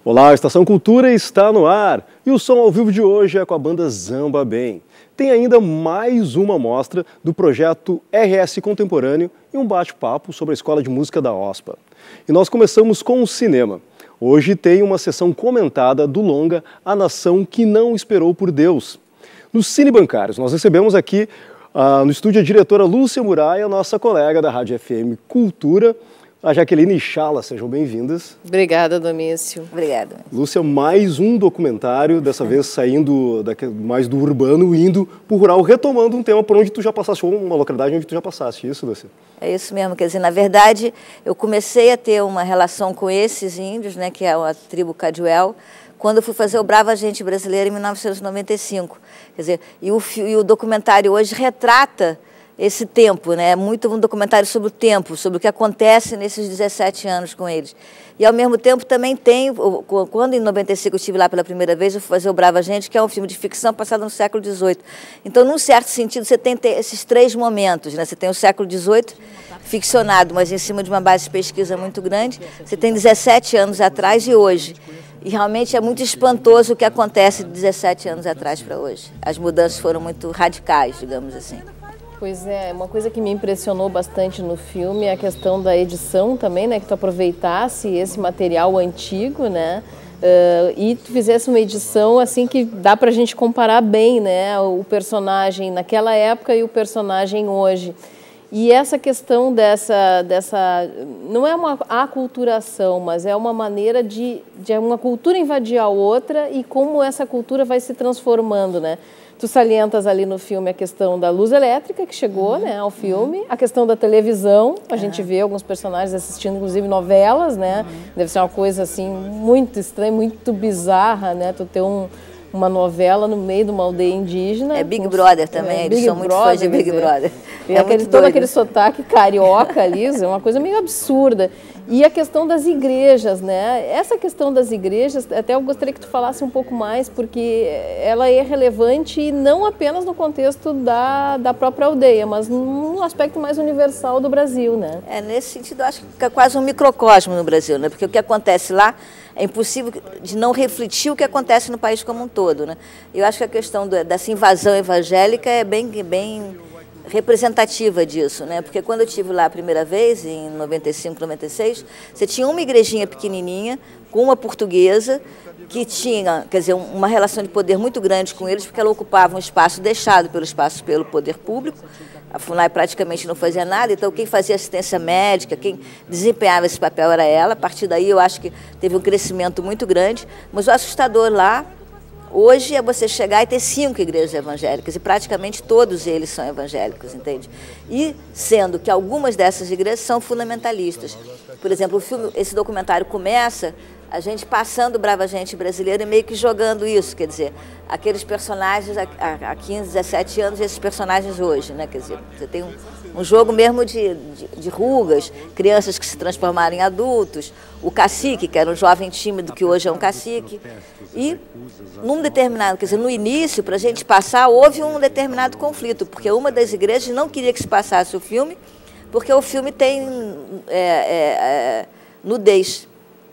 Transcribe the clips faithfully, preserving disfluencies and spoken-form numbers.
Olá, a Estação Cultura está no ar e o som ao vivo de hoje é com a banda Zamba Bem. Tem ainda mais uma mostra do projeto R S Contemporâneo e um bate-papo sobre a Escola de Música da OSPA. E nós começamos com o cinema. Hoje tem uma sessão comentada do longa A Nação que Não Esperou por Deus. Nos Cine Bancários, nós recebemos aqui uh, no estúdio a diretora Lúcia Muraia, nossa colega da Rádio F M Cultura, a Jaqueline e Chala, sejam bem-vindas. Obrigada, Domício. Obrigada. Lúcia, mais um documentário, dessa vez saindo da, mais do urbano, indo para o rural, retomando um tema por onde tu já passaste, ou uma localidade onde tu já passaste, isso, Lúcia? É isso mesmo, quer dizer, na verdade, eu comecei a ter uma relação com esses índios, né, que é a tribo Caduel, quando eu fui fazer o Brava Gente Brasileira em mil novecentos e noventa e cinco. Quer dizer, e o, e o documentário hoje retrata esse tempo, né? É muito um documentário sobre o tempo, sobre o que acontece nesses dezessete anos com eles. E, ao mesmo tempo, também tem, quando em noventa e cinco eu estive lá pela primeira vez, eu fui fazer o Brava Gente, que é um filme de ficção passado no século dezoito. Então, num certo sentido, você tem esses três momentos, né? Você tem o século dezoito ficcionado, mas em cima de uma base de pesquisa muito grande. Você tem dezessete anos atrás e hoje. E realmente é muito espantoso o que acontece de dezessete anos atrás para hoje. As mudanças foram muito radicais, digamos assim. Pois é, uma coisa que me impressionou bastante no filme é a questão da edição também, né? Que tu aproveitasse esse material antigo, né? Uh, e tu fizesse uma edição assim que dá pra gente comparar bem, né? O personagem naquela época e o personagem hoje. E essa questão dessa, dessa não é uma aculturação, mas é uma maneira de, de uma cultura invadir a outra e como essa cultura vai se transformando, né? Tu salientas ali no filme a questão da luz elétrica que chegou, uhum, né, ao filme, uhum, a questão da televisão, a uhum. gente vê alguns personagens assistindo, inclusive, novelas, né? Uhum. Deve ser uma coisa, assim, muito estranha, muito bizarra, né? Tu ter um, uma novela no meio de uma aldeia indígena. É Big Brother também, é, eles Big são muito fãs de Big Brother. É aquele, todo aquele sotaque carioca ali, é uma coisa meio absurda. E a questão das igrejas, né? Essa questão das igrejas, até eu gostaria que tu falasse um pouco mais, porque ela é relevante não apenas no contexto da, da própria aldeia, mas num aspecto mais universal do Brasil, né? É, nesse sentido, eu acho que é quase um microcosmo no Brasil, né? Porque o que acontece lá é impossível de não refletir o que acontece no país como um todo, né? Eu acho que a questão dessa invasão evangélica é bem... bem representativa disso, né? Porque quando eu estive lá a primeira vez, em noventa e cinco, noventa e seis, você tinha uma igrejinha pequenininha, com uma portuguesa, que tinha, quer dizer, uma relação de poder muito grande com eles, porque ela ocupava um espaço deixado pelo espaço pelo poder público. A FUNAI praticamente não fazia nada, então quem fazia assistência médica, quem desempenhava esse papel era ela. A partir daí eu acho que teve um crescimento muito grande, mas o assustador lá hoje é você chegar e ter cinco igrejas evangélicas, e praticamente todos eles são evangélicos, entende? E sendo que algumas dessas igrejas são fundamentalistas. Por exemplo, o filme, esse documentário começa a gente passando Brava Gente Brasileira e meio que jogando isso, quer dizer, aqueles personagens há quinze, dezessete anos e esses personagens hoje, né? Quer dizer, você tem um, um jogo mesmo de, de, de rugas, crianças que se transformaram em adultos, o cacique, que era um jovem tímido que hoje é um cacique, e num determinado, quer dizer, no início, para a gente passar, houve um determinado conflito, porque uma das igrejas não queria que se passasse o filme, porque o filme tem é, é, é, nudez.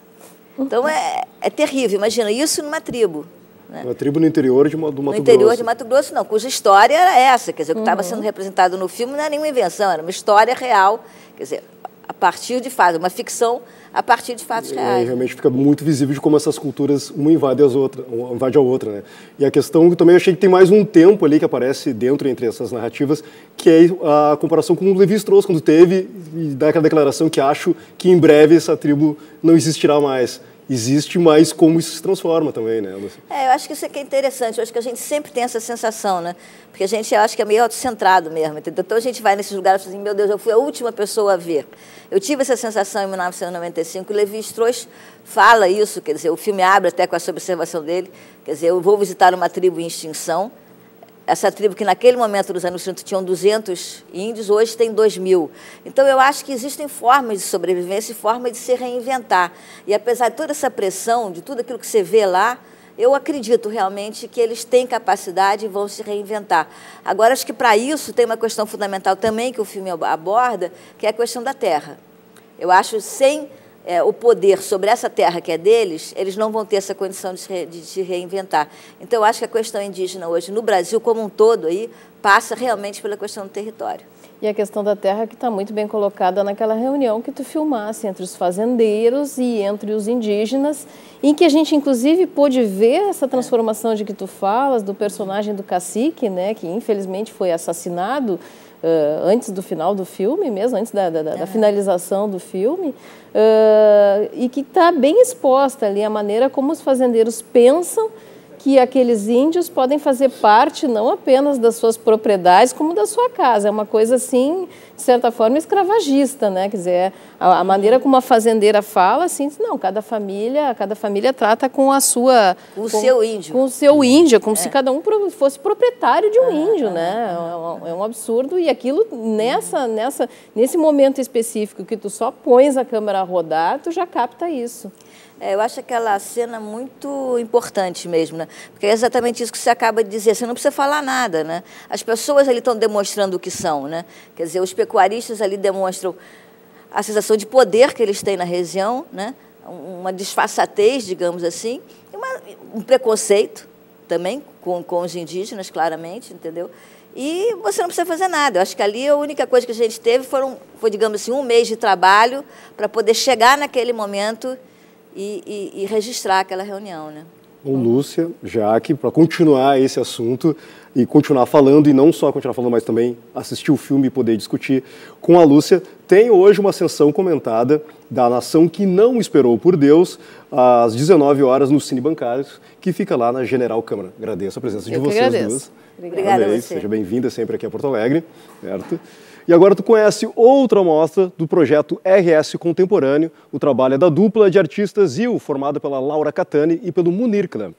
Então é, é terrível, imagina, isso numa tribo. Né? Uma tribo no interior de, Mato Grosso. No interior de Mato Grosso, não, cuja história era essa, quer dizer, o que estava uhum. sendo representado no filme não era nenhuma invenção, era uma história real, quer dizer, a partir de fatos, uma ficção a partir de fatos reais. É, realmente fica muito visível de como essas culturas uma invade, as outras, invade a outra, né? E a questão que também achei que tem mais um tempo ali que aparece dentro entre essas narrativas, que é a comparação com o Lévi-Strauss, quando teve, e dá aquela declaração que acho que em breve essa tribo não existirá mais. Existe, mas como isso se transforma também, né, Lúcia? É, eu acho que isso aqui é interessante, eu acho que a gente sempre tem essa sensação, né? Porque a gente, eu acho que é meio autocentrado mesmo, entendeu? Então a gente vai nesses lugares e fala assim, meu Deus, eu fui a última pessoa a ver. Eu tive essa sensação em mil novecentos e noventa e cinco, o Lévi-Strauss fala isso, quer dizer, o filme abre até com essa observação dele, quer dizer, eu vou visitar uma tribo em extinção. Essa tribo que naquele momento, nos anos trinta, tinham duzentos índios, hoje tem dois mil. Então, eu acho que existem formas de sobrevivência e formas de se reinventar. E apesar de toda essa pressão, de tudo aquilo que você vê lá, eu acredito realmente que eles têm capacidade e vão se reinventar. Agora, acho que para isso tem uma questão fundamental também que o filme aborda, que é a questão da terra. Eu acho, sem é, o poder sobre essa terra que é deles, eles não vão ter essa condição de se, de se reinventar. Então, eu acho que a questão indígena hoje no Brasil como um todo aí, passa realmente pela questão do território. E a questão da terra que está muito bem colocada naquela reunião que tu filmasse entre os fazendeiros e entre os indígenas, em que a gente inclusive pôde ver essa transformação de que tu falas, do personagem do cacique, né, que infelizmente foi assassinado uh, antes do final do filme mesmo, antes da, da, é. da finalização do filme, uh, e que está bem exposta ali a maneira como os fazendeiros pensam que aqueles índios podem fazer parte não apenas das suas propriedades, como da sua casa. É uma coisa, assim, de certa forma, escravagista, né? Quer dizer, a, a maneira como a fazendeira fala, assim, não, cada família, cada família trata com a sua... Com o seu índio. Com o seu índio, como é. se cada um fosse proprietário de um ah, índio, ah, né? É um, é um absurdo. E aquilo, nessa, nessa, nesse momento específico que tu só pões a câmera a rodar, tu já capta isso. É, eu acho aquela cena muito importante mesmo, né? Porque é exatamente isso que você acaba de dizer, você não precisa falar nada, né? As pessoas ali estão demonstrando o que são, né? Quer dizer, os pecuaristas ali demonstram a sensação de poder que eles têm na região, né? Uma disfarçatez, digamos assim, e uma, um preconceito também com, com os indígenas, claramente, entendeu? E você não precisa fazer nada. Eu acho que ali a única coisa que a gente teve foram, foi, digamos assim, um mês de trabalho para poder chegar naquele momento E, e, e registrar aquela reunião, né? Bom, Lúcia, Jaque, para continuar esse assunto e continuar falando, e não só continuar falando, mas também assistir o filme e poder discutir com a Lúcia, tem hoje uma sessão comentada da Nação que Não Esperou por Deus, às dezenove horas, no Cine Bancários, que fica lá na General Câmara. Agradeço a presença de Eu vocês agradeço. duas. Obrigada a você. Seja bem-vinda sempre aqui a Porto Alegre, certo? E agora tu conhece outra mostra do projeto R S Contemporâneo. O trabalho é da dupla de artistas I U, formada pela Laura Catani e pelo Munir Klamp.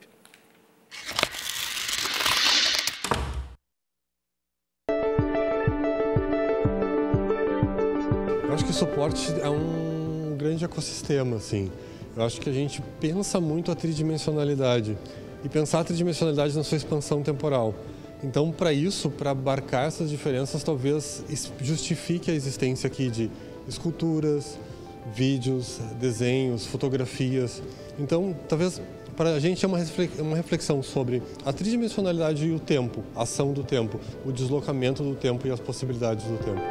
Eu acho que o suporte é um grande ecossistema, assim. Eu acho que a gente pensa muito a tridimensionalidade e pensar a tridimensionalidade na sua expansão temporal. Então, para isso, para abarcar essas diferenças, talvez justifique a existência aqui de esculturas, vídeos, desenhos, fotografias. Então, talvez para a gente é uma reflexão sobre a tridimensionalidade e o tempo, a ação do tempo, o deslocamento do tempo e as possibilidades do tempo.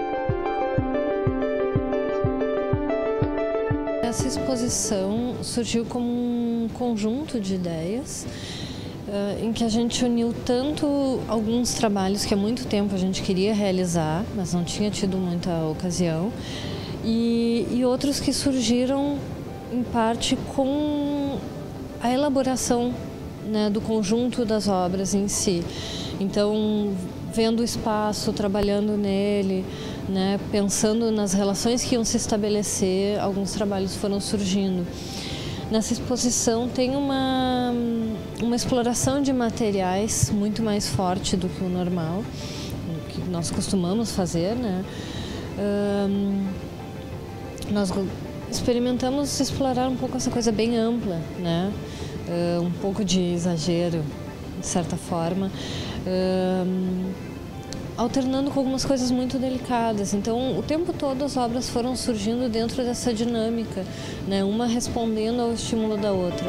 Essa exposição surgiu como um conjunto de ideias Uh, em que a gente uniu tanto alguns trabalhos que há muito tempo a gente queria realizar, mas não tinha tido muita ocasião, e, e outros que surgiram em parte com a elaboração, né, do conjunto das obras em si. Então, vendo o espaço, trabalhando nele, né, pensando nas relações que iam se estabelecer, alguns trabalhos foram surgindo. Nessa exposição tem uma, uma exploração de materiais muito mais forte do que o normal, do que nós costumamos fazer, né? Um, nós experimentamos explorar um pouco essa coisa bem ampla, né? Uh, um pouco de exagero, de certa forma, um, alternando com algumas coisas muito delicadas. Então, o tempo todo as obras foram surgindo dentro dessa dinâmica, né? Uma respondendo ao estímulo da outra.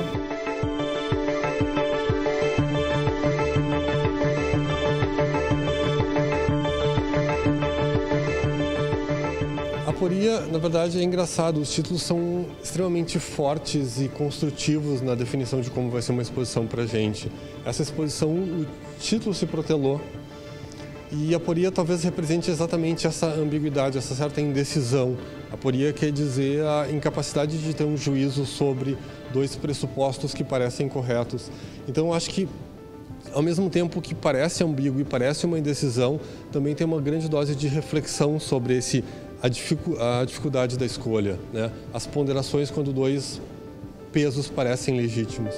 A aporia, na verdade, é engraçado. Os títulos são extremamente fortes e construtivos na definição de como vai ser uma exposição para a gente. Essa exposição, o título se protelou. E a aporia talvez represente exatamente essa ambiguidade, essa certa indecisão. A aporia quer dizer a incapacidade de ter um juízo sobre dois pressupostos que parecem corretos. Então, eu acho que, ao mesmo tempo que parece ambíguo e parece uma indecisão, também tem uma grande dose de reflexão sobre esse, a, dificu, a dificuldade da escolha, né? As ponderações quando dois pesos parecem legítimos.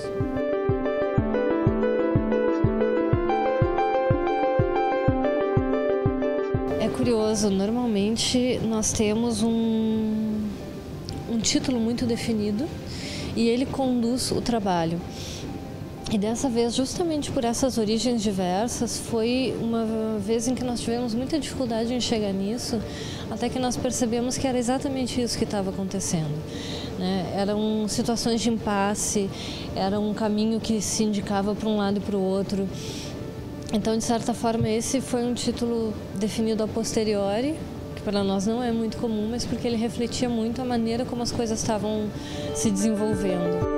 É curioso, normalmente nós temos um, um título muito definido e ele conduz o trabalho. E dessa vez, justamente por essas origens diversas, foi uma vez em que nós tivemos muita dificuldade em chegar nisso, até que nós percebemos que era exatamente isso que estava acontecendo, né? Eram situações de impasse, era um caminho que se indicava para um lado e para o outro. Então, de certa forma, esse foi um título definido a posteriori, que para nós não é muito comum, mas porque ele refletia muito a maneira como as coisas estavam se desenvolvendo.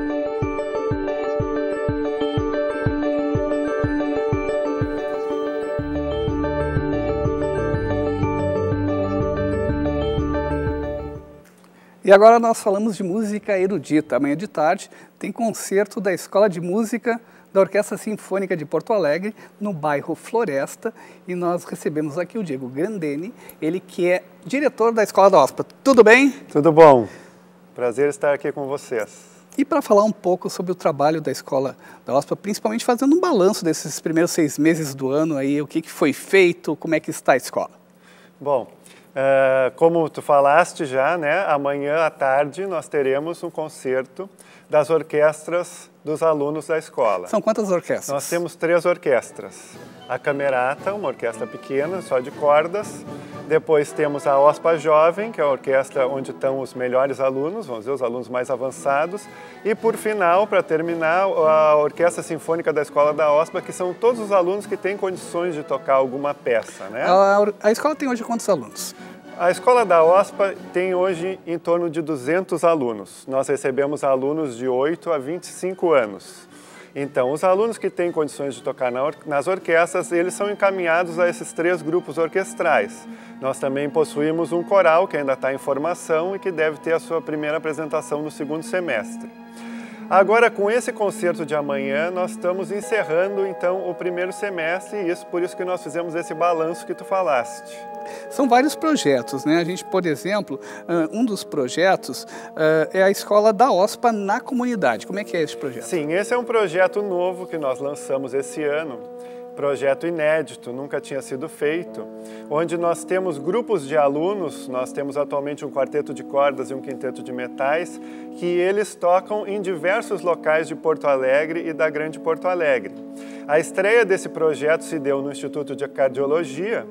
E agora nós falamos de música erudita. Amanhã de tarde tem concerto da Escola de Música da Orquestra Sinfônica de Porto Alegre, no bairro Floresta. E nós recebemos aqui o Diego Grandene, ele que é diretor da Escola da OSPA. Tudo bem? Tudo bom. Prazer estar aqui com vocês. E para falar um pouco sobre o trabalho da Escola da OSPA, principalmente fazendo um balanço desses primeiros seis meses do ano, aí, o que, que foi feito, como é que está a escola? Bom, Uh, como tu falaste já, né, amanhã à tarde nós teremos um concerto das orquestras dos alunos da escola. São quantas orquestras? Nós temos três orquestras. A Camerata, uma orquestra pequena, só de cordas. Depois temos a OSPA Jovem, que é a orquestra onde estão os melhores alunos, vamos dizer, os alunos mais avançados. E por final, para terminar, a Orquestra Sinfônica da Escola da OSPA, que são todos os alunos que têm condições de tocar alguma peça, né? A, a escola tem hoje quantos alunos? A Escola da OSPA tem hoje em torno de duzentos alunos. Nós recebemos alunos de oito a vinte e cinco anos. Então, os alunos que têm condições de tocar na or nas orquestras, eles são encaminhados a esses três grupos orquestrais. Nós também possuímos um coral que ainda está em formação e que deve ter a sua primeira apresentação no segundo semestre. Agora, com esse concerto de amanhã, nós estamos encerrando, então, o primeiro semestre e isso, por isso que nós fizemos esse balanço que tu falaste. São vários projetos, né? A gente, por exemplo, um dos projetos é a Escola da OSPA na comunidade. Como é que é esse projeto? Sim, esse é um projeto novo que nós lançamos esse ano. Projeto inédito, nunca tinha sido feito, onde nós temos grupos de alunos, nós temos atualmente um quarteto de cordas e um quinteto de metais, que eles tocam em diversos locais de Porto Alegre e da Grande Porto Alegre. A estreia desse projeto se deu no Instituto de Cardiologia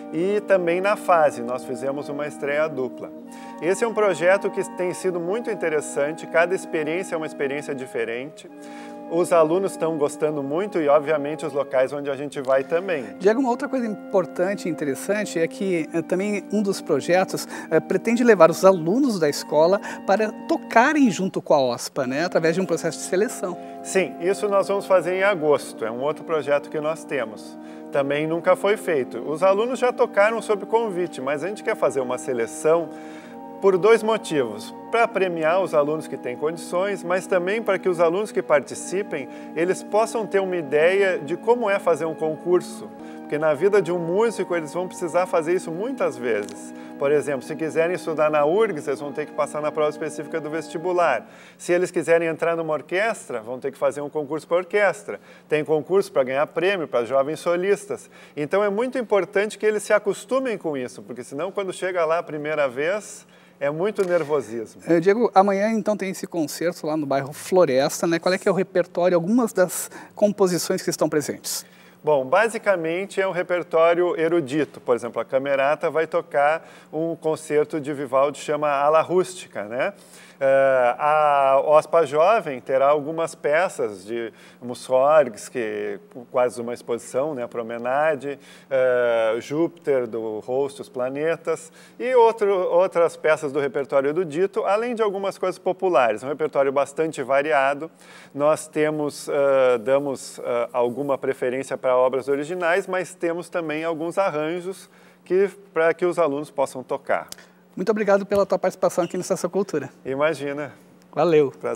e também na FASE, nós fizemos uma estreia dupla. Esse é um projeto que tem sido muito interessante, cada experiência é uma experiência diferente. Os alunos estão gostando muito e, obviamente, os locais onde a gente vai também. Diego, uma outra coisa importante e interessante é que eh, também um dos projetos eh, pretende levar os alunos da escola para tocarem junto com a OSPA, né, através de um processo de seleção. Sim, isso nós vamos fazer em agosto, é um outro projeto que nós temos. Também nunca foi feito. Os alunos já tocaram sob convite, mas a gente quer fazer uma seleção por dois motivos. Para premiar os alunos que têm condições, mas também para que os alunos que participem, eles possam ter uma ideia de como é fazer um concurso. Porque na vida de um músico, eles vão precisar fazer isso muitas vezes. Por exemplo, se quiserem estudar na U R G S, eles vão ter que passar na prova específica do vestibular. Se eles quiserem entrar numa orquestra, vão ter que fazer um concurso para orquestra. Tem concurso para ganhar prêmio para jovens solistas. Então é muito importante que eles se acostumem com isso, porque senão quando chega lá a primeira vez, é muito nervosismo. É, Diego, amanhã então tem esse concerto lá no bairro Floresta, né? Qual é que é o repertório, algumas das composições que estão presentes? Bom, basicamente é um repertório erudito. Por exemplo, a Camerata vai tocar um concerto de Vivaldi, chama Ala Rústica, né? Uh, a OSPA Jovem terá algumas peças de Mussorgsky, que quase uma exposição, né, Promenade, uh, Júpiter, do Host, os Planetas, e outro, outras peças do repertório erudito, além de algumas coisas populares. Um repertório bastante variado. Nós temos, uh, damos uh, alguma preferência para obras originais, mas temos também alguns arranjos que, para que os alunos possam tocar. Muito obrigado pela tua participação aqui no Estação Cultura. Imagina. Valeu. Pra...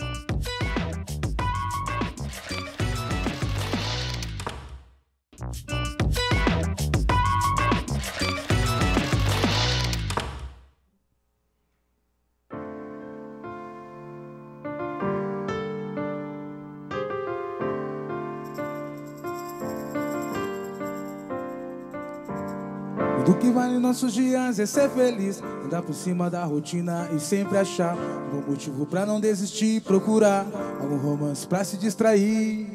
Do que vale nossos dias é ser feliz, andar por cima da rotina e sempre achar um bom motivo pra não desistir, procurar algum romance pra se distrair.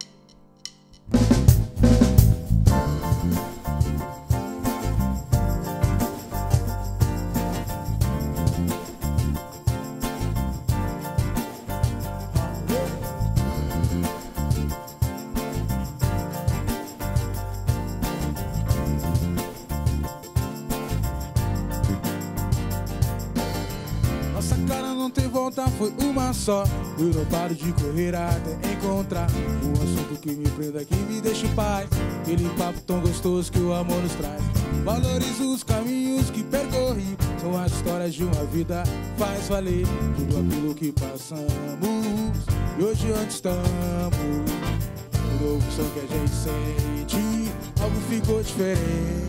Nossa cara não tem volta, foi uma só. Eu não paro de correr até encontrar um assunto que me prenda, que me deixa em paz. Aquele papo tão gostoso que o amor nos traz. Valorizo os caminhos que percorri, são as histórias de uma vida, faz valer tudo aquilo que passamos. E hoje onde estamos, o novo som que a gente sente, algo ficou diferente.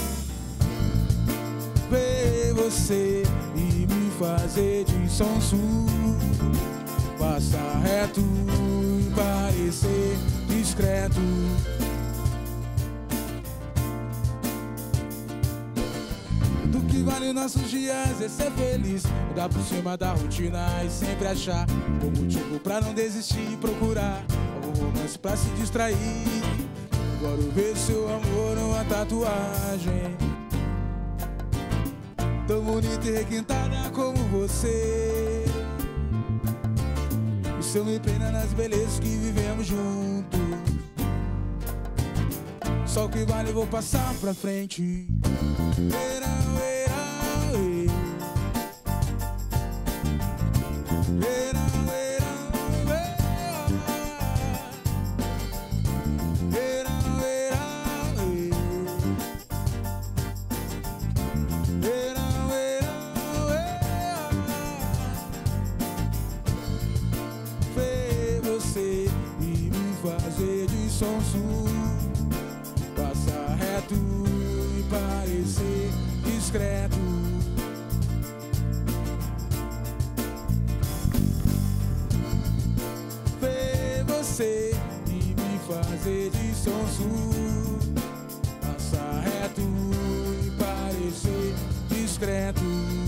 Ver você e me fazer de sonso, passar reto e parecer discreto. Do que vale nossos dias é ser feliz, mudar por cima da rotina e sempre achar um motivo pra não desistir e procurar algum romance pra se distrair. Agora eu vejo seu amor numa tatuagem, tão bonita e requintada como você. Isso eu me prenda nas belezas que vivemos juntos. Só o que vale eu vou passar pra frente. Era, era, ei. Era, era, era. Era, era, ei. Era, você e me fazer de sonso, passar reto e parecer discreto. Ver você e me fazer de sonso, passar reto e parecer discreto.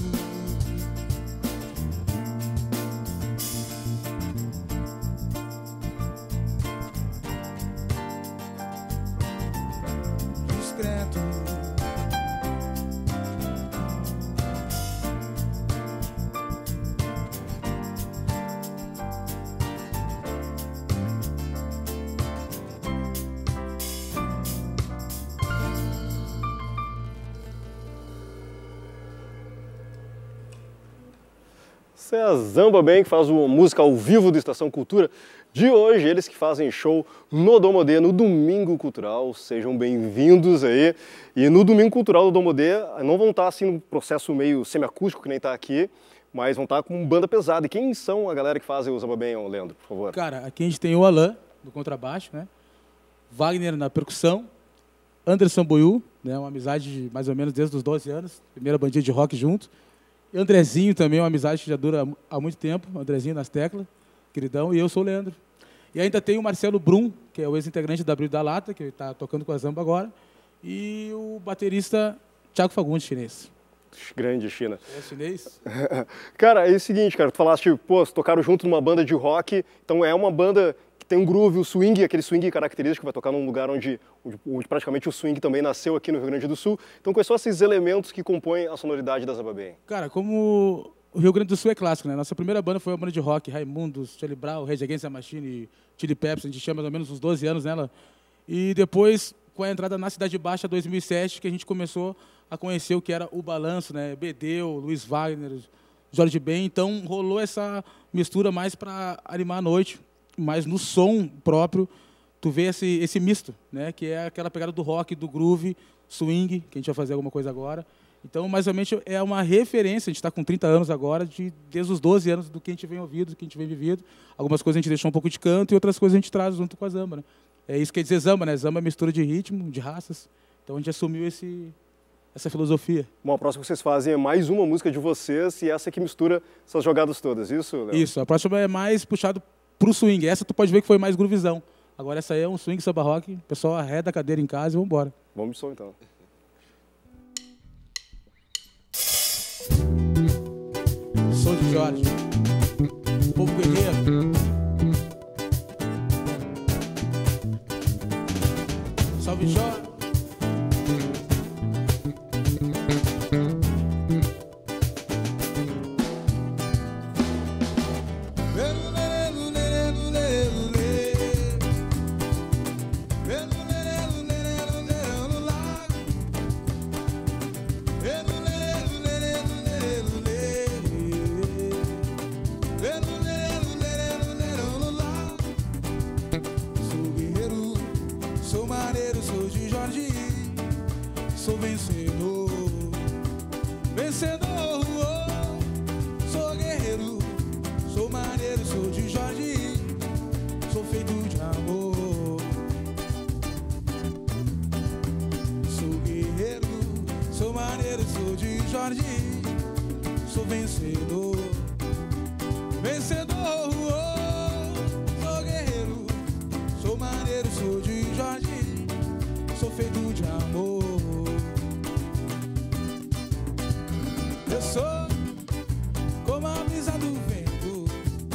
Essa é a Zamba Bem, que faz uma música ao vivo do Estação Cultura de hoje. Eles que fazem show no Domodê, no Domingo Cultural. Sejam bem-vindos aí. E no Domingo Cultural do Domodê não vão estar assim num processo meio semiacústico, que nem está aqui, mas vão estar com banda pesada. E quem são a galera que fazem o Zamba Bem, Leandro, por favor? Cara, aqui a gente tem o Alan, no contrabaixo, né? Wagner na percussão, Anderson Boiú, né? Uma amizade de mais ou menos desde os doze anos, primeira bandinha de rock junto. Andrezinho também, uma amizade que já dura há muito tempo, Andrezinho nas teclas, queridão, e eu sou o Leandro. E ainda tem o Marcelo Brum, que é o ex-integrante da Abril da Lata, que está tocando com a Zamba agora, e o baterista Thiago Fagundes, chinês. Grande China. É chinês? Cara, é o seguinte, cara, tu falaste, pô, tocaram junto numa banda de rock, então é uma banda que tem um groove, o swing, aquele swing característico, que vai tocar num lugar onde, onde, onde praticamente o swing também nasceu aqui no Rio Grande do Sul. Então, quais são esses elementos que compõem a sonoridade da Zamba Bem? Cara, como o Rio Grande do Sul é clássico, né? Nossa primeira banda foi uma banda de rock, Raimundos, Charlie Brown, Rage Against the Machine, Chili Peppers, a gente tinha mais ou menos uns doze anos nela. E depois, com a entrada na Cidade Baixa, dois mil e sete, que a gente começou a conhecer o que era o balanço, né? Bedeu, Luiz Wagner, Jorge Ben. Então, rolou essa mistura mais para animar a noite, mas no som próprio, tu vê esse, esse misto, né? Que é aquela pegada do rock, do groove, swing, que a gente vai fazer alguma coisa agora. Então, mais ou menos, é uma referência, a gente está com trinta anos agora, de, desde os doze anos do que a gente vem ouvido, do que a gente vem vivido. Algumas coisas a gente deixou um pouco de canto e outras coisas a gente traz junto com a Zamba, né? É isso que quer dizer Zamba, né? Zamba é mistura de ritmo, de raças. Então, a gente assumiu esse, essa filosofia. Bom, a próxima que vocês fazem é mais uma música de vocês e essa que mistura essas jogadas todas, isso, Léo? Isso, a próxima é mais puxado pro swing. Essa tu pode ver que foi mais groovizão. Agora essa aí é um swing samba rock, o pessoal arreda a cadeira em casa e vamos embora. Vamos de som então. Sou de Jorge. Povo guerreiro. Salve Jorge. Sou vencedor, vencedor, oh. Sou guerreiro, sou maneiro, sou de Jorge, sou feito de amor. Sou guerreiro, sou maneiro, sou de Jorge, sou vencedor, vencedor, oh. Sou guerreiro, sou maneiro, sou de Jorge, sou feito de amor. Eu sou como a brisa do vento,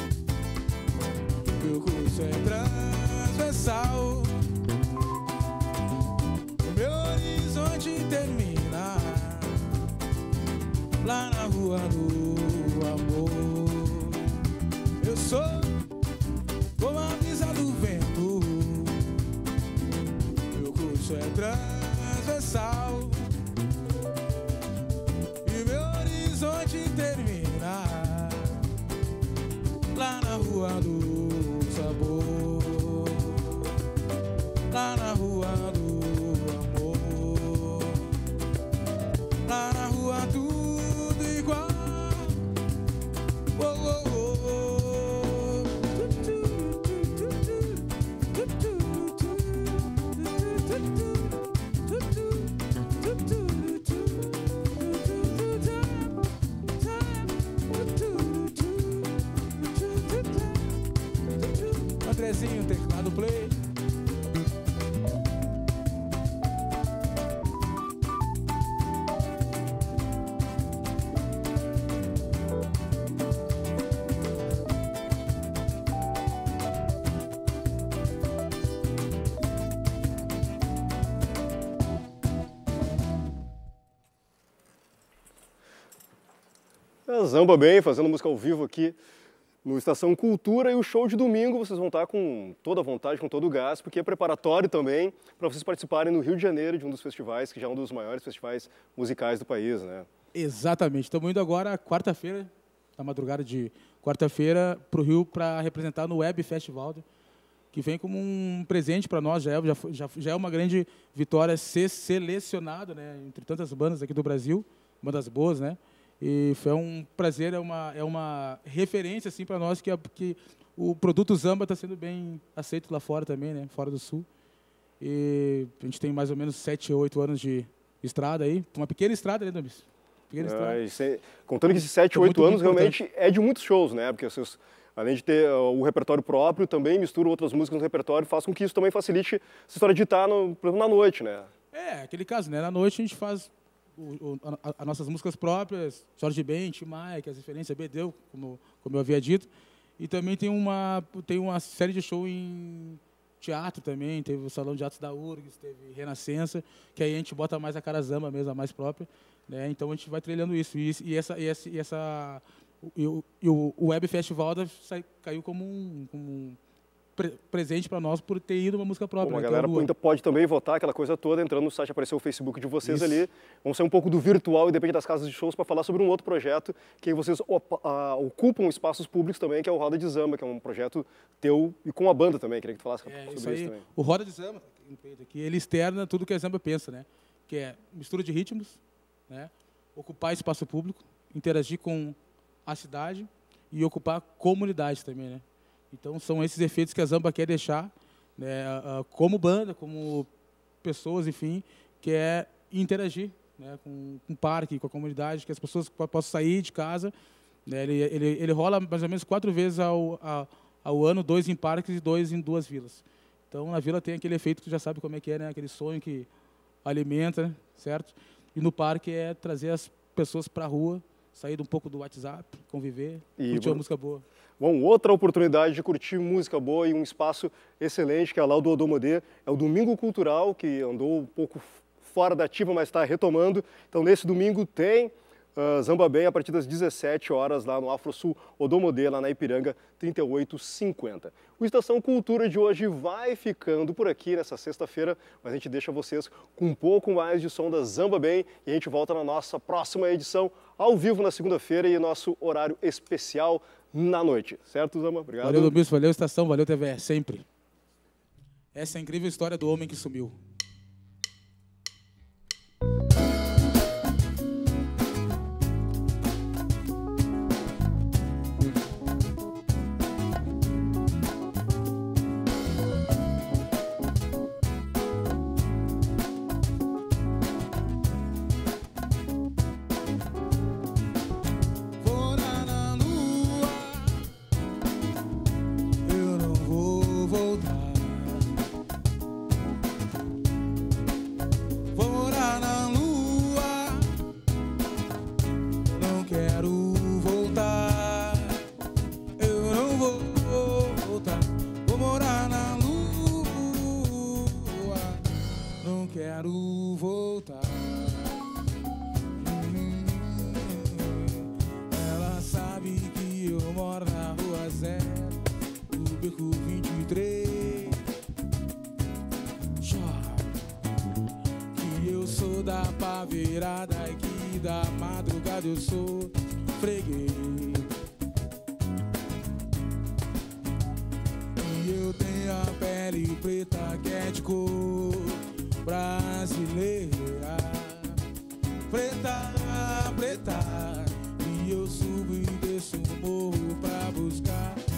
meu curso é transversal, o meu horizonte termina lá na rua do amor. Eu sou como a brisa do vento, meu curso é transversal, horizonte termina lá na rua do sabor, lá na rua do amor, lá na rua tudo igual. Oh, oh, oh. Andrezinho, teclado play. A Zamba Bem, fazendo música ao vivo aqui no Estação Cultura, e o show de domingo vocês vão estar com toda a vontade, com todo o gás, porque é preparatório também para vocês participarem no Rio de Janeiro de um dos festivais, que já é um dos maiores festivais musicais do país, né? Exatamente. Estamos indo agora, quarta-feira, na madrugada de quarta-feira, para o Rio para representar no Web Festival, que vem como um presente para nós, já é, já, já, já é uma grande vitória ser selecionado, né, entre tantas bandas aqui do Brasil, bandas boas, né? E foi um prazer, é uma, é uma referência assim, para nós que, a, que o produto Zamba está sendo bem aceito lá fora também, né, fora do Sul. E a gente tem mais ou menos sete, oito anos de estrada aí, uma pequena estrada, né, Damis? Pequena ah, estrada. É, contando que esses sete, oito anos realmente é de muitos shows, né? Porque vocês, além de ter uh, o repertório próprio, também misturam outras músicas no repertório, faz com que isso também facilite essa história de estar no, na noite, né? É, aquele caso, né? Na noite a gente faz as nossas músicas próprias, Jorge Ben, Tim Maia, que as referências Bedeu, como, como eu havia dito, e também tem uma, tem uma série de show em teatro também, teve o Salão de Atos da U R G S, teve Renascença, que aí a gente bota mais a cara Zamba mesmo, a mais própria, né? Então a gente vai trilhando isso, e, e essa, e essa, e essa e o, e o Web Festival da, caiu como um, como um pre presente para nós por ter ido uma música própria. Bom, né, a galera pode, pode também votar aquela coisa toda, entrando no site, apareceu o Facebook de vocês Isso. ali. Vamos sair um pouco do virtual e depende das casas de shows para falar sobre um outro projeto que vocês ocupam espaços públicos também, que é o Roda de Zamba, que é um projeto teu e com a banda também. Queria que tu falasse é, sobre isso, isso aí, também. O Roda de Zamba, que ele externa tudo que a Zamba pensa, né? Que é mistura de ritmos, né? Ocupar espaço público, interagir com a cidade e ocupar comunidade também, né? Então, são esses efeitos que a Zamba quer deixar, né, como banda, como pessoas, enfim, que é interagir, né, com, com o parque, com a comunidade, que as pessoas possam sair de casa. Né, ele, ele, ele rola mais ou menos quatro vezes ao, ao, ao ano, dois em parques e dois em duas vilas. Então, na vila tem aquele efeito que tu já sabe como é que é, né, aquele sonho que alimenta, certo? E no parque é trazer as pessoas para a rua, sair um pouco do WhatsApp, conviver, E curtir uma Bruno? música boa. Bom, outra oportunidade de curtir música boa e um espaço excelente, que é lá o do Odomodê, é o Domingo Cultural, que andou um pouco fora da ativa, mas está retomando. Então, nesse domingo tem uh, Zamba Bem a partir das dezessete horas lá no AfroSul Odomodê, lá na Ipiranga trinta e oito cinquenta. O Estação Cultura de hoje vai ficando por aqui nessa sexta-feira, mas a gente deixa vocês com um pouco mais de som da Zamba Bem e a gente volta na nossa próxima edição ao vivo na segunda-feira e nosso horário especial na noite. Certo, Zamba? Obrigado. Valeu, Domingos, valeu, Estação, valeu, T V E, sempre. Essa é a incrível história do homem que sumiu. Fora na lua, eu não vou voltar. Fora na lua, não quero voltar. Eu não vou voltar. Vou morar na lua, não quero voltar. Ela sabe que eu moro na rua zero, do beco vinte e três. Chora que eu sou da pavirada e que da madrugada eu sou freguês. E eu tenho a pele preta que é de cor brasileira. Preta, preta. E eu subo e desço o morro pra buscar